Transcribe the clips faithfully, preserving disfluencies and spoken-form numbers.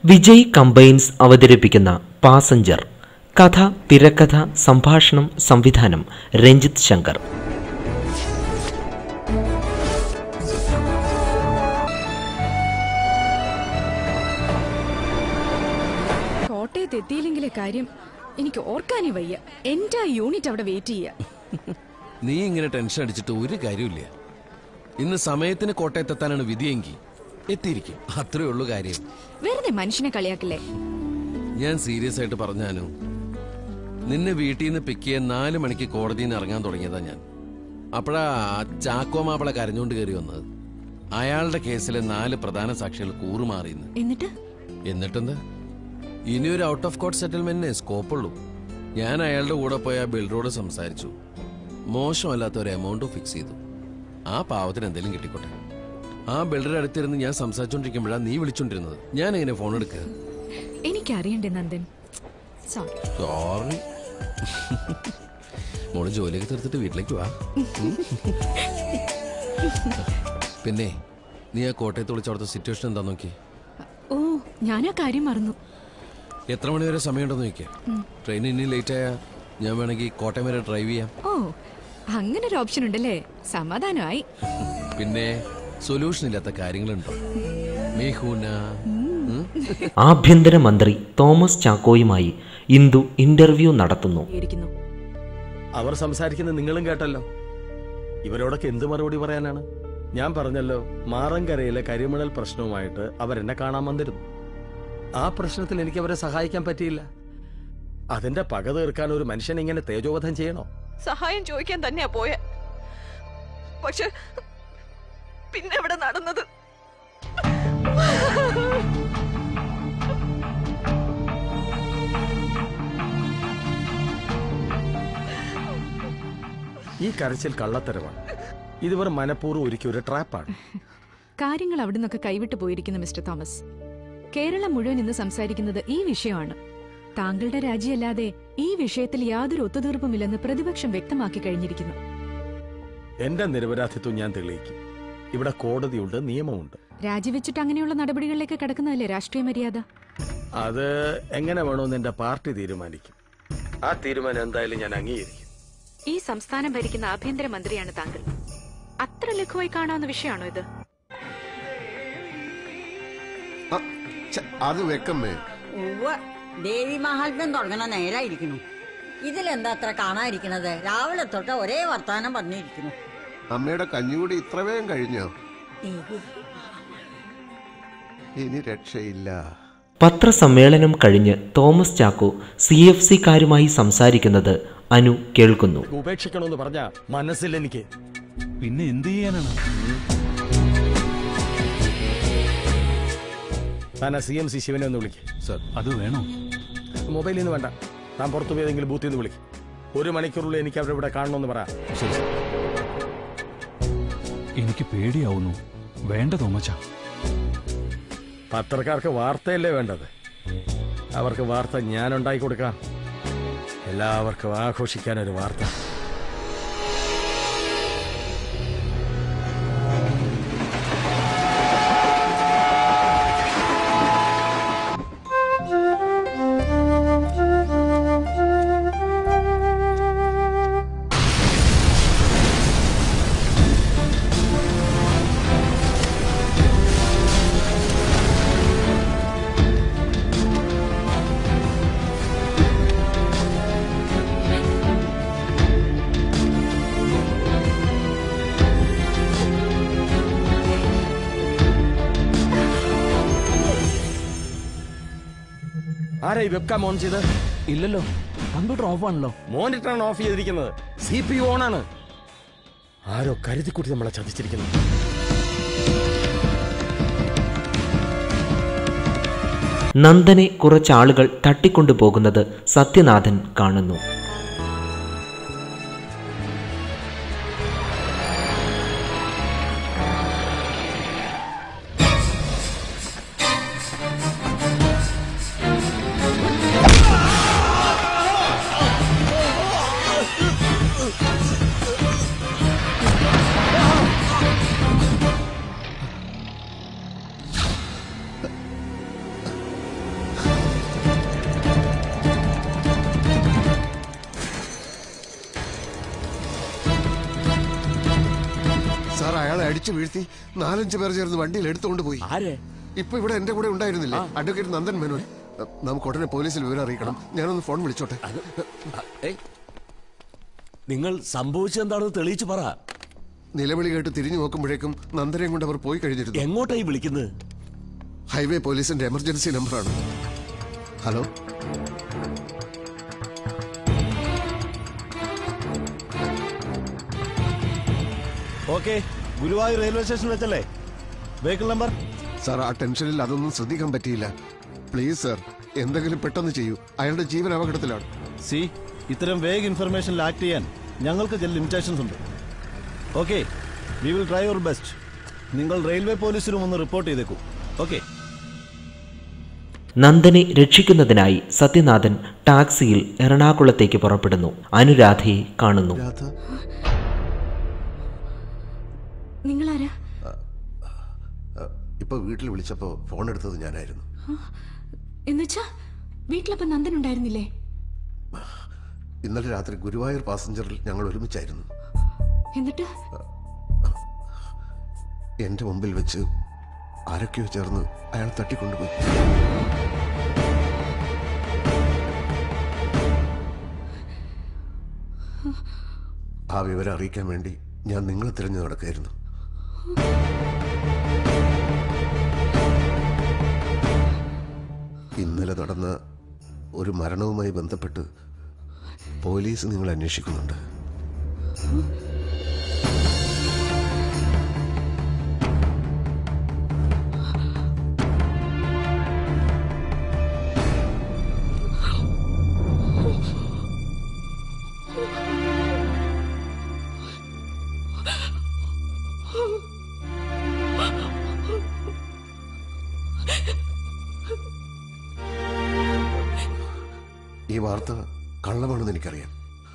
Vijay combines അവതരിപ്പിക്കുന്ന passenger. കഥ, തിരക്കഥ, സംഭാഷണം, സംവിധാനം രഞ്ജിത്ത് ശങ്കർ. കോട്ടയത്ത് എത്തിയില്ലെങ്കിലെ കാര്യം എനിക്ക് ഓർക്കാനേ വയ്യ. എന്റെ യൂണിറ്റ് അവിടെ വെയിറ്റ് ചെയ്യാ. നീ ഇങ്ങനെ ടെൻഷൻ അടിച്ചിട്ട് ഒരു കാര്യമില്ല. ഇന്ന് സമയത്തിന് കോട്ടയത്തെത്താനാണ് വിധിയെങ്കിൽ എത്തിയിരിക്കും. അത്രേ ഉള്ളൂ കാര്യം. വെറുതെ മനുഷ്യനെ കളിയാക്കല്ലേ. ഞാൻ സീരിയസ് ആയിട്ട് പറഞ്ഞാനു, നിന്നെ വീട്ടിൽ നിന്ന് പിക്ക് ചെയ്യാൻ നാല് മണിക്ക് കോടതിയിൽ നിന്ന് ഇറങ്ങാൻ തുടങ്ങിയതാ ഞാൻ. അപ്പോഴാ ചാക്കോ മാപ്പിള കരഞ്ഞോണ്ട് കയറി വന്നത്. അയാളുടെ കേസിലെ നാല് പ്രധാന സാക്ഷികൾ കൂറുമാറിയെന്ന്. എന്നിട്ട് എന്നിട്ടെന്താ, ഇനിയൊരു ഔട്ട് ഓഫ് കോർട്ട് സെറ്റിൽമെന്റിനെ സ്കോപ്പുള്ളൂ. ഞാൻ അയാളുടെ കൂടെ പോയി ആ ബിൽഡറോട് സംസാരിച്ചു. മോശമല്ലാത്ത ഒരു എമൗണ്ട് ഫിക്സ് ചെയ്തു. ആ പാവത്തിന് എന്തെങ്കിലും കിട്ടിക്കോട്ടെ. ആ ബിൽഡറുടെ അടുത്തിരുന്ന് ഞാൻ സംസാരിച്ചോണ്ടിരിക്കുമ്പോഴാണ് നീ വിളിച്ചോണ്ടിരുന്നത്. ഞാൻ എങ്ങനെ ഫോൺ എടുക്കുക? എനിക്കറിയണ്ടേ നന്ദൻ. സോറി. മോള് ജോലിയൊക്കെ തീർത്തിട്ട് വീട്ടിലേക്ക് വാ. പിന്നെ നീ ആ കോട്ടയത്ത് വിളിച്ച അവിടുത്തെ സിറ്റുവേഷൻ എന്താ നോക്കി? ഓ, ഞാനാ കാര്യം മറന്നു. എത്ര മണി വരെ സമയമുണ്ടെന്ന് നോക്കിയാ? ട്രെയിൻ ഇനി ലേറ്റ് ആയാ ഞാൻ വേണമെങ്കിൽ കോട്ടയം വരെ ഡ്രൈവ് ചെയ്യാം. ഓ, അങ്ങനെ ഒരു ഓപ്ഷൻ ഉണ്ടല്ലേ. സമാധാനമായി. പിന്നെ സൊല്യൂഷൻ ഇല്ലാത്ത കാര്യങ്ങളുണ്ടോ? ആഭ്യന്തരമന്ത്രി തോമസ് ചാക്കോയുമായി ഇന്ദു ഇന്റർവ്യൂ നടത്തുന്നു. അവർ സംസാരിക്കുന്നത് നിങ്ങളും കേട്ടല്ലോ. ഇവരോടൊക്കെ എന്ത് മറുപടി പറയാനാണ്? ഞാൻ പറഞ്ഞല്ലോ, മാറങ്കരയിലെ കരിമണൽ പ്രശ്നവുമായിട്ട് അവരെന്നെ കാണാൻ വന്നിരുന്നു. ആ പ്രശ്നത്തിൽ എനിക്ക് അവരെ സഹായിക്കാൻ പറ്റിയില്ല. അതിന്റെ പക തീർക്കാൻ ഒരു മനുഷ്യൻ ഇങ്ങനെ തേജോവധം ചെയ്യണോ? സഹായം ചോദിക്കാൻ തന്നെയാ പോയെ. പക്ഷെ പിന്നെ ഇവിടെ നടന്നത് ഈ കരച്ചിൽ കള്ളത്തരമാണ്. ഇതുവരെ മനഃപൂർവ്വം ഒരുക്കിയ ഒരു ട്രാപ്പാണ്. കാര്യങ്ങൾ അവിടെ നിന്നൊക്കെ കൈവിട്ടു പോയിരിക്കുന്നു മിസ്റ്റർ തോമസ്. കേരളം മുഴുവൻ ഇന്ന് സംസാരിക്കുന്നത് ഈ വിഷയമാണ്. താങ്കളുടെ രാജിയല്ലാതെ ഈ വിഷയത്തിൽ യാതൊരു ഒത്തുതീർപ്പുമില്ലെന്ന് പ്രതിപക്ഷം വ്യക്തമാക്കി കഴിഞ്ഞിരിക്കുന്നു. എന്റെ നിരപരാധിത്വം ഞാൻ തെളിയിക്കും. ഇവിടെ കോടതിയുണ്ട്, നിയമമുണ്ട്. രാജിവെച്ചിട്ട് അങ്ങനെയുള്ള നടപടികളിലേക്ക് കടക്കുന്നതല്ലേ രാഷ്ട്രീയ മര്യാദ? അത് എങ്ങനെ വേണമെന്ന് എന്റെ പാർട്ടി തീരുമാനിക്കും. ആ തീരുമാനം എന്തായാലും ഞാൻ അംഗീകരിക്കും. ഈ സംസ്ഥാനം ഭരിക്കുന്ന ആഭ്യന്തരമന്ത്രിയാണ് താങ്കൾ. അത്ര ലഘുവായി കാണാവുന്ന വിഷയമാണോ ഇത്? അത് വെക്കമ്മേ. ദേവി മഹാത്മ്യം തുടങ്ങണ നേരായിരിക്കുന്നു. ഇതിലെന്താ അത്ര കാണാതിരിക്കണത്? രാവിലെ തൊട്ട് ഒരേ വർത്താനം പറഞ്ഞിരിക്കുന്നു. അമ്മയുടെ കഞ്ഞികൂടി ഇത്ര വേഗം കഴിഞ്ഞോ? ഇനി രക്ഷയില്ല. പത്രസമ്മേളനം കഴിഞ്ഞ് തോമസ് ചാക്കോ സി എഫ് സിക്കാരുമായി സംസാരിക്കുന്നത് അനു കേൾക്കുന്നു. ഉപേക്ഷിക്കണമെന്ന് പറഞ്ഞ മനസ്സിൽ എനിക്ക് പിന്നെ എന്ത് ചെയ്യാനാണ്? താൻ സി എം സി ശിവനെ ഒന്ന് വിളിക്കും. സർ, അത് വേണോ? മൊബൈലിൽ നിന്ന് വേണ്ട, താൻ പുറത്തു പോയതെങ്കിലും ബൂത്തിൽ നിന്ന് വിളിക്കും. ഒരു മണിക്കൂറുള്ളിൽ എനിക്ക് അവരെ ഇവിടെ കാണണമെന്ന് പറ. എനിക്ക് പേടിയാവുന്നു. വേണ്ട തോമച്ച. പത്രക്കാർക്ക് വാർത്തയല്ലേ വേണ്ടത്? അവർക്ക് വാർത്ത ഞാൻ ഉണ്ടാക്കി കൊടുക്കാം. എല്ലാവർക്കും ആഘോഷിക്കാനൊരു വാർത്ത. ആരാ ഈ വെബ്കാം ഓൺ ചെയ്ത്? ഇല്ലല്ലോ, കമ്പ്യൂട്ടർ ഓഫ് ആണല്ലോ. മോണിറ്ററാണ് ഓഫ് ചെയ്തിരിക്കുന്നത്. സി പി യു ഓൺ ആണ്. ആരോ കരുതിക്കൂട്ടി നമ്മളെ ചതിച്ചിരിക്കുന്നു. നന്ദനെ കുറച്ചാളുകൾ തട്ടിക്കൊണ്ടുപോകുന്നത് സത്യനാഥൻ കാണുന്നു. സാർ അയാളെ അടിച്ചു വീഴ്ത്തി നാലഞ്ചു പേർ ചേർന്ന് വണ്ടിയിൽ എടുത്തുകൊണ്ട് പോയി. ഇപ്പൊ ഇവിടെ എന്റെ കൂടെ ഉണ്ടായിരുന്നില്ലേ അഡ്വക്കേറ്റ് നന്ദൻ മേനോൻ. നമുക്ക് ഉടനെ പോലീസിൽ വിവരം അറിയിക്കണം. ഞാനൊന്ന് ഫോൺ വിളിച്ചോട്ടെ. നിങ്ങൾ സംഭവിച്ചെന്താണെന്ന് തെളിയിച്ചു പറ. നിലവിളി കേട്ട് തിരിഞ്ഞു നോക്കുമ്പോഴേക്കും നന്ദനെയും കൊണ്ട് അവർ പോയി കഴിഞ്ഞിരുന്നു. എങ്ങോട്ടായി വിളിക്കുന്നത്? ഹൈവേ പോലീസിന്റെ എമർജൻസി നമ്പറാണ്. Hello, okay. Guruvayur railway station വെച്ചല്ലേ? Vehicle number? സാർ, ആ ടെൻഷനിൽ അതൊന്നും ശ്രദ്ധിക്കാൻ പറ്റിയില്ല. പ്ലീസ് സാർ, എന്തെങ്കിലും പെട്ടെന്ന് ചെയ്യൂ. അയാളുടെ ജീവൻ അപകടത്തിലാണ്. സി, ഇത്തരം വേഗ് ഇൻഫർമേഷനിൽ ആക്ട് ചെയ്യാൻ ഞങ്ങൾക്ക് ചില ലിമിറ്റേഷൻസ് ഉണ്ട്. Okay, we will try your best. നിങ്ങൾ റെയിൽവേ പോലീസിലും ഒന്ന് റിപ്പോർട്ട് ചെയ്തേക്കൂ. ഓക്കെ. നന്ദനെ രക്ഷിക്കുന്നതിനായി സത്യനാഥൻ ടാക്സിയിൽ എറണാകുളത്തേക്ക് പുറപ്പെടുന്നു. അനുരാധയെ കാണുന്നു. നിങ്ങളാരാ? ഇപ്പൊ വീട്ടിൽ വിളിച്ചപ്പോ ഫോൺ എടുത്തത് ഞാനായിരുന്നു. എന്നുവെച്ചാ വീട്ടിലപ്പോ നന്ദൻ ഉണ്ടായിരുന്നില്ലേ? ഇന്നലെ രാത്രി ഗുരുവായൂർ പാസഞ്ചറിൽ ഞങ്ങൾ ഒരുമിച്ചായിരുന്നു. എന്നിട്ട് എന്റെ മുമ്പിൽ വെച്ച് ആരൊക്കെയോ ചേർന്ന് അയാൾ തട്ടിക്കൊണ്ടുപോയി. ആ വിവരം അറിയിക്കാൻ വേണ്ടി ഞാൻ നിങ്ങളെ തിരഞ്ഞു നടക്കായിരുന്നു. ഇന്നലെ നടന്ന ഒരു മരണവുമായി ബന്ധപ്പെട്ട് പോലീസ് നിങ്ങൾ അന്വേഷിക്കുന്നുണ്ട്. ഈ വാർത്ത കള്ളമാണെന്ന് എനിക്കറിയാം.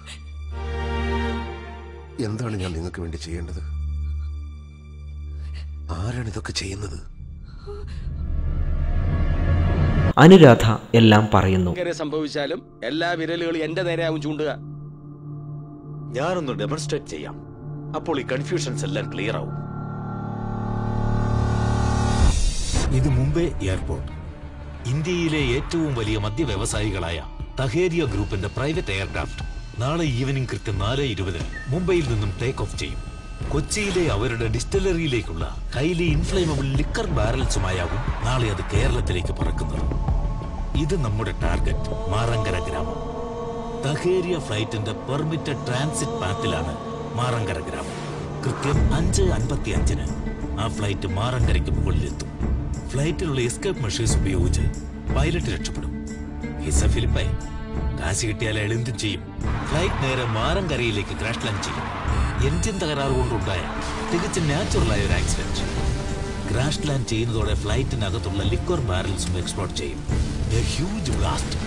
എന്താണ് ഞാൻ നിങ്ങൾക്ക് വേണ്ടി ചെയ്യേണ്ടത്? ആരാണ് ഇതൊക്കെ ചെയ്യുന്നത്? അനുരാധ എല്ലാം പറയുന്നു. സംഭവിച്ചാലും എല്ലാ വിരലുകളും എന്റെ നേരെയാവും ചൂണ്ടുക. ഞാനൊന്ന് ഡെമോൺസ്ട്രേറ്റ് ചെയ്യാം. അപ്പോൾ ഈ കൺഫ്യൂഷൻസ് എല്ലാം ക്ലിയർ ആവും. ഇത് മുംബൈ എയർപോർട്ട്. ഇന്ത്യയിലെ ഏറ്റവും വലിയ മദ്യ വ്യവസായികളായ തഹേരിയ ഗ്രൂപ്പിന്റെ പ്രൈവറ്റ് എയർക്രാഫ്റ്റ് നാളെ ഈവനിംഗ് കൃത്യം നാല് ഇരുപതിന് മുംബൈയിൽ നിന്നും ടേക്ക് ഓഫ് ചെയ്യും. കൊച്ചിയിലെ അവരുടെ ഡിസ്റ്റിലറിയിലേക്കുള്ള ഹൈലി ഇൻഫ്ലേമബിൾ ലിക്കർ ബാരൽസുമായാകും നാളെ അത് കേരളത്തിലേക്ക് പറക്കുന്നത്. ഇത് നമ്മുടെ ടാർഗറ്റ് മാറങ്കര ഗ്രാമം. തഹേരിയ ഫ്ലൈറ്റിന്റെ പെർമിറ്റഡ് ട്രാൻസിറ്റ് പാത്തിലാണ് മാറങ്കര ഗ്രാമം. കൃത്യം അഞ്ച് അൻപത്തി അഞ്ചിന് ആ ഫ്ലൈറ്റ് മാറങ്കരയ്ക്ക് മുകളിലെത്തും. ഫ്ലൈറ്റിലുള്ള എസ്കേപ്പ് മെഷേഴ്സ് ഉപയോഗിച്ച് പൈലറ്റ് രക്ഷപ്പെടും. ഹിസ ഫിലിപ്പൈ കാശ് കിട്ടിയാൽ അയാൾ എന്തും ചെയ്യും. ഫ്ലൈറ്റ് നേരെ മാറങ്കരയിലേക്ക് ക്രാഷ് ലാൻഡ് ചെയ്യും. എൻജിൻ തകരാറ് കൊണ്ടുണ്ടായ തികച്ചും നാച്ചുറലായ ഒരു ആക്സിഡന്റ്. ക്രാഷ് ലാൻഡ് ചെയ്യുന്നതോടെ ഫ്ലൈറ്റിനകത്തുള്ള ലിക്വർ ബാരൽസും എക്സ്പ്ലോഡ് ചെയ്യും. A huge blast.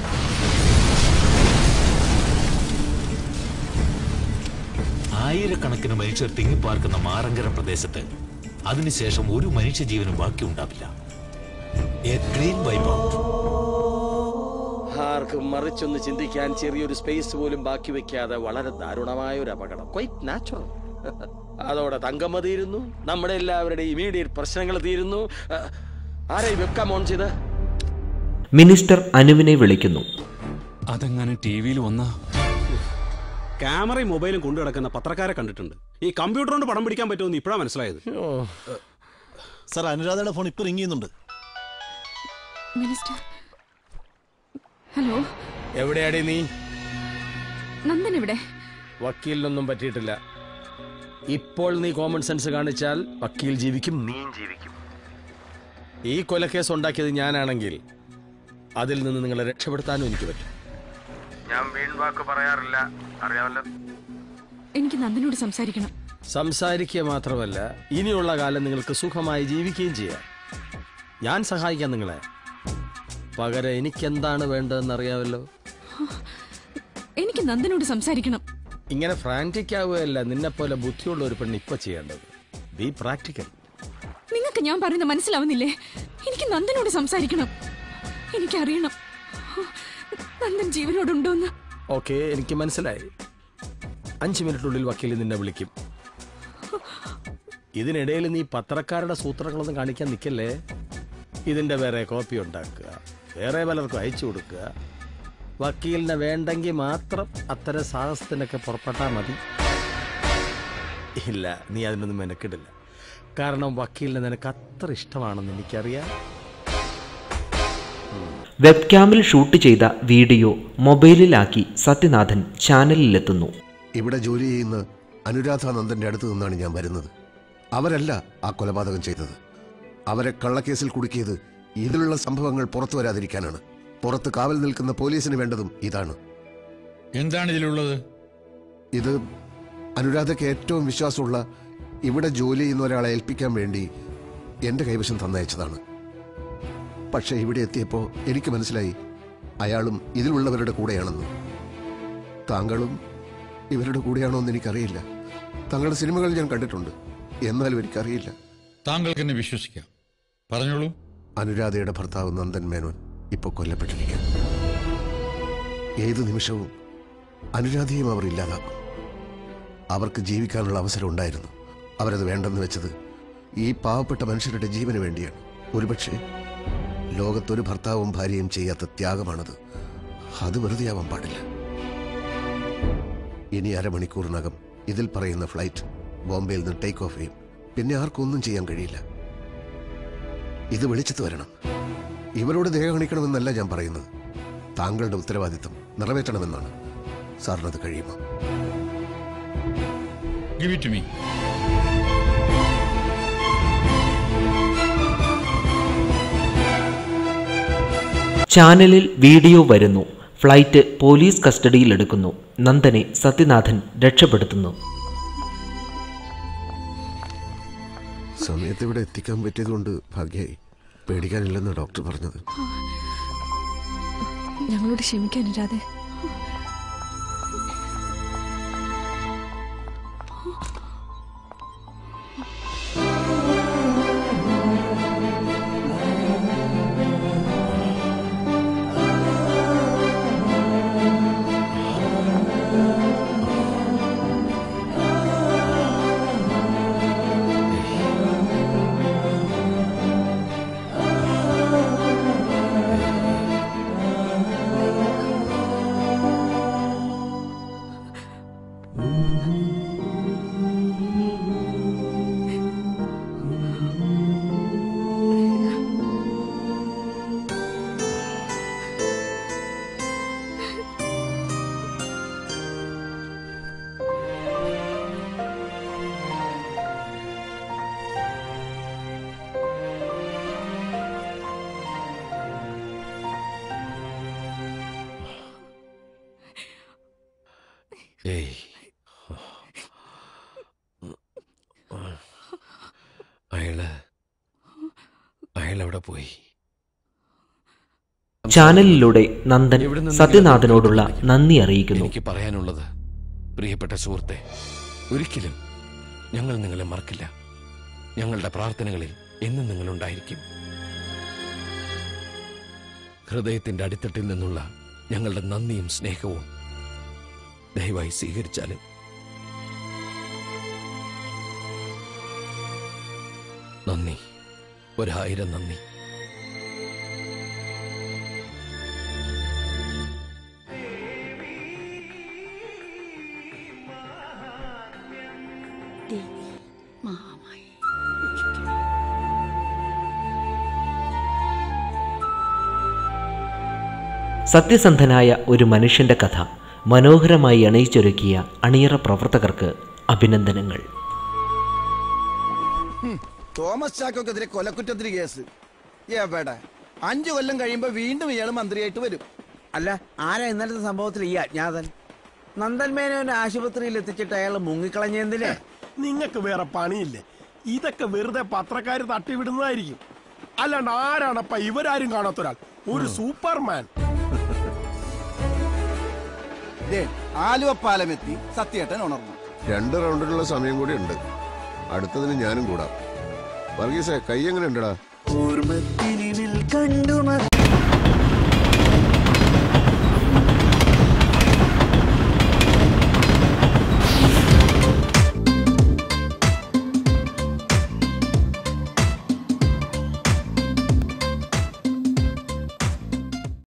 ആയിരക്കണക്കിന് മനുഷ്യർ തിങ്ങിപ്പാർക്കുന്ന മാറങ്കര പ്രദേശത്ത് അതിനുശേഷം ഒരു മനുഷ്യജീവനും ബാക്കിയുണ്ടാവില്ല. A clean wipe out. ആർക്കും മറിച്ചൊന്ന് ചിന്തിക്കാൻ ചെറിയൊരു സ്പേസ് പോലും ബാക്കി വെക്കാതെ വളരെ ദാരുണമായ ഒരു അപകടം. Quite natural. അതോടെ തങ്കമ്മ തീരുന്നു. നമ്മുടെ എല്ലാവരുടെയും ഇമീഡിയറ്റ് പ്രശ്നങ്ങൾ തീരുന്നു. ആരെ വെബ്കാം ഓൺ ചെയ്ത്? മിനിസ്റ്റർ അനുവിനെ വിളിക്കുന്നു. അതെങ്ങനെ ടി വിയിൽ വന്ന ക്യാമറയും മൊബൈലും കൊണ്ടു കിടക്കുന്ന പത്രക്കാരെ കണ്ടിട്ടുണ്ട്. ഈ കമ്പ്യൂട്ടർ കൊണ്ട് പടം പിടിക്കാൻ പറ്റുമെന്ന് ഇപ്പോഴാണ് മനസ്സിലായത്. സാർ, അനുരാധയുടെ ഫോൺ ഇപ്പൊ റിംഗ് ചെയ്യുന്നുണ്ട്. Minister, hello. എവിടെയാടി നീ? നന്ദൻ എവിടെ? വക്കീലിനൊന്നും പറ്റിയിട്ടില്ല. ഇപ്പോൾ നീ കോമൺ സെൻസ് കാണിച്ചാൽ വക്കീൽ ജീവിക്കും, നീയും ജീവിക്കും. ഈ കൊലക്കേസ് ഉണ്ടാക്കിയത് ഞാനാണെങ്കിൽ അതിൽ നിന്ന് നിങ്ങളെ രക്ഷപ്പെടുത്താനും എനിക്ക് പറ്റും. ഞാൻ വീൺവാക്ക് പറയാറില്ല, അറിയാമല്ലോ. എനിക്ക് നന്ദനോട് സംസാരിക്കണം. സംസാരിക്കുക മാത്രമല്ല, ഇനിയുള്ള കാലം നിങ്ങൾക്ക് സുഖമായി ജീവിക്കുകയും ചെയ്യാം. ഞാൻ സഹായിക്കാം നിങ്ങളെ. പകരം എനിക്കെന്താണ് വേണ്ടതെന്ന് അറിയാമല്ലോ. എനിക്ക് നന്ദനോട് സംസാരിക്കണം. ഇങ്ങനെ ഫ്രാൻറ്റിക് ആവുകയല്ല നിന്നെപ്പോലെ ബുദ്ധിയുള്ള ഒരു പെണ്ണ് ഇപ്പൊ ചെയ്യേണ്ടത്. Be practical. നിങ്ങൾക്ക് ഞാൻ പറയുന്നത് മനസ്സിലാവുന്നില്ലേ? എനിക്ക് നന്ദനോട് സംസാരിക്കണം. എനിക്കറിയണം നന്ദൻ ജീവനോടുണ്ടോന്ന്. ഓക്കെ, എനിക്ക് മനസ്സിലായി. അഞ്ചു മിനിറ്റിനുള്ളിൽ വക്കീൽ നിന്നെ വിളിക്കും. ഇതിനിടയിൽ നീ പത്രക്കാരുടെ സൂത്രങ്ങളൊന്നും കാണിക്കാൻ നിൽക്കല്ലേ. ഇതിന്റെ വേറെ കോപ്പി ഉണ്ടാക്കുക, വേറെ പലർക്കും അയച്ചു കൊടുക്കുക. വക്കീലിനെ വേണ്ടെങ്കിൽ മാത്രം അത്തരം സാഹസത്തിനൊക്കെ പുറപ്പെട്ടാൽ മതി. ഇല്ല, നീ അതിനൊന്നും മെനക്കിടില്ല. കാരണം വക്കീലിനെ നിനക്ക് അത്ര ഇഷ്ടമാണെന്ന് എനിക്കറിയാം. വെബ്ക്യാമിൽ ഷൂട്ട് ചെയ്ത വീഡിയോ മൊബൈലിലാക്കി സത്യനാഥൻ ചാനലിലെത്തുന്നു. ഇവിടെ ജോലി ചെയ്യുന്ന അനുരാധാനന്ദന്റെ അടുത്ത് നിന്നാണ് ഞാൻ വരുന്നത്. അവരല്ല ആ കൊലപാതകം ചെയ്തത്. അവരെ കള്ളക്കേസിൽ കുടുക്കിയത് ഇതിലുള്ള സംഭവങ്ങൾ പുറത്തു വരാതിരിക്കാനാണ്. പുറത്ത് കാവൽ നിൽക്കുന്ന പോലീസിന് വേണ്ടതും ഇതാണ്. എന്താണ് ഇതിലുള്ളത്? ഇത് അനുരാധയ്ക്ക് ഏറ്റവും വിശ്വാസമുള്ള ഇവിടെ ജോലി ചെയ്യുന്ന ഒരാളെ ഏൽപ്പിക്കാൻ വേണ്ടി എന്റെ കൈവശം തന്നയച്ചതാണ്. പക്ഷെ ഇവിടെ എത്തിയപ്പോൾ എനിക്ക് മനസ്സിലായി അയാളും ഇതിലുള്ളവരുടെ കൂടെയാണെന്ന്. താങ്കളും ഇവരുടെ കൂടെയാണോ എന്ന് എനിക്കറിയില്ല. താങ്കളുടെ സിനിമകൾ ഞാൻ കണ്ടിട്ടുണ്ട്, എന്നാലും എനിക്കറിയില്ല. താങ്കൾക്ക് എന്നെ വിശ്വസിക്കാം, പറഞ്ഞോളൂ. അനുരാധയുടെ ഭർത്താവ് നന്ദൻ മേനോൻ ഇപ്പോൾ കൊല്ലപ്പെട്ടിരിക്കുകയാണ്. ഏതു നിമിഷവും അനുരാധയും അവർ ഇല്ലാതാക്കും. അവർക്ക് ജീവിക്കാനുള്ള അവസരം ഉണ്ടായിരുന്നു. അവരത് വേണ്ടെന്ന് വെച്ചത് ഈ പാവപ്പെട്ട മനുഷ്യരുടെ ജീവന് വേണ്ടിയാണ്. ഒരുപക്ഷെ ലോകത്തൊരു ഭർത്താവും ഭാര്യയും ചെയ്യാത്ത ത്യാഗമാണത്. അത് വെറുതെ ആവാൻ പാടില്ല. ഇനി അരമണിക്കൂറിനകം ഇതിൽ പറയുന്ന ഫ്ലൈറ്റ് ബോംബെയിൽ നിന്ന് ടേക്ക് ഓഫ് ചെയ്യും. പിന്നെ ആർക്കും ഒന്നും ചെയ്യാൻ കഴിയില്ല. ഇത് വെളിച്ചത്ത് വരണം. ഇവരോട് ദയ കാണിക്കണമെന്നല്ല ഞാൻ പറയുന്നത്. താങ്കളുടെ ഉത്തരവാദിത്തം നിറവേറ്റണമെന്നാണ്. സാറിനത് കഴിയുമോ? Give it to me. ചാനലിൽ വീഡിയോ വരുന്നു. ഫ്ലൈറ്റ് പോലീസ് കസ്റ്റഡിയിലെടുക്കുന്നു. നന്ദനെ സത്യനാഥൻ രക്ഷപ്പെടുത്തുന്നു. സമയത്ത് ഇവിടെ എത്തിക്കാൻ പറ്റിയതുകൊണ്ട് ഭാഗ്യമായി. പേടിക്കാനില്ലെന്ന് ഡോക്ടർ പറഞ്ഞത്. ഞങ്ങളോട് ക്ഷമിക്കാൻ ഇരാതെ. ഏയ്, അയാള് അയാളെവിടെ പോയി? ചാനലിലൂടെ നന്ദൻ സത്യനാഥനോടുള്ള നന്ദി അറിയിക്കുന്നു. എനിക്ക് പറയാനുള്ളത്, പ്രിയപ്പെട്ട സുഹൃത്തെ, ഒരിക്കലും ഞങ്ങൾ നിങ്ങളെ മറക്കില്ല. ഞങ്ങളുടെ പ്രാർത്ഥനകളിൽ എന്നും നിങ്ങളുണ്ടായിരിക്കും. ഹൃദയത്തിന്റെ അടിത്തട്ടിൽ നിന്നുള്ള ഞങ്ങളുടെ നന്ദിയും സ്നേഹവും ദയവായി സ്വീകരിച്ചാലും. നന്ദി, ഒരായിരം നന്ദി. സത്യസന്ധനായ ഒരു മനുഷ്യന്റെ കഥ മനോഹരമായി അണിയിച്ചൊരുക്കിയ അണിയറ പ്രവർത്തകർക്ക് അഭിനന്ദനങ്ങൾ. തോമസ് ചാക്കോക്കെതിരെ കൊലക്കുറ്റത്തിന് കേസ്. എവിടെ അഞ്ചു കൊല്ലം കഴിയുമ്പോ വീണ്ടും ഇയാൾ മന്ത്രിയായിട്ട് വരും. അല്ല, ആരാ ഇന്നലത്തെ സംഭവത്തിൽ ഈ അജ്ഞാതൻ? നന്ദൻ മേനോനെ ആശുപത്രിയിൽ എത്തിച്ചിട്ട് അയാൾ മുങ്ങിക്കളഞ്ഞെന്തിനെ? നിങ്ങൾക്ക് വേറെ പണിയില്ലേ? ഇതൊക്കെ വെറുതെ പത്രക്കാർ തട്ടിവിടുന്നതായിരിക്കും. അല്ലാണ്ട് ആരാണപ്പ ഇവരാരും കാണാത്തൊരാൾ? ഒരു സൂപ്പർമാൻ. ആലുവ പാലമെത്തി സത്യേട്ടൻ ഉണർന്നു. രണ്ട് റൗണ്ടിലുള്ള സമയം കൂടി ഉണ്ട്. അടുത്തതിന് ഞാനും കൂടാം. വർഗീസേ, കൈ എങ്ങനെ ഉണ്ടടാ? ഓർമ്മത്തിനിൽ കണ്ടു